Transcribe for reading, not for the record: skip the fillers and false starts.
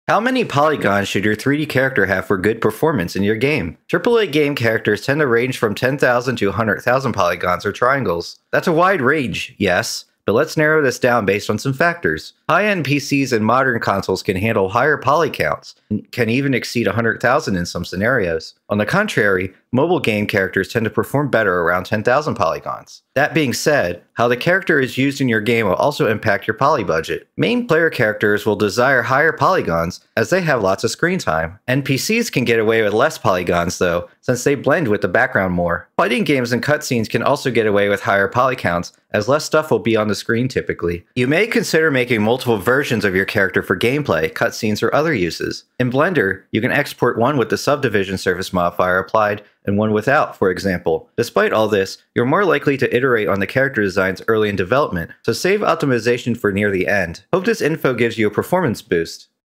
How many polygons should your 3D character have for good performance in your game? AAA game characters tend to range from 10,000 to 100,000 polygons or triangles. That's a wide range, yes, but let's narrow this down based on some factors. High-end PCs and modern consoles can handle higher poly counts, and can even exceed 100,000 in some scenarios. On the contrary, mobile game characters tend to perform better around 10,000 polygons. That being said, how the character is used in your game will also impact your poly budget. Main player characters will desire higher polygons as they have lots of screen time. NPCs can get away with less polygons though, since they blend with the background more. Fighting games and cutscenes can also get away with higher poly counts, as less stuff will be on the screen typically. You may consider making multiple versions of your character for gameplay, cutscenes, or other uses. In Blender, you can export one with the subdivision surface modifier applied and one without, for example. Despite all this, you're more likely to iterate on the character designs early in development, so save optimization for near the end. Hope this info gives you a performance boost.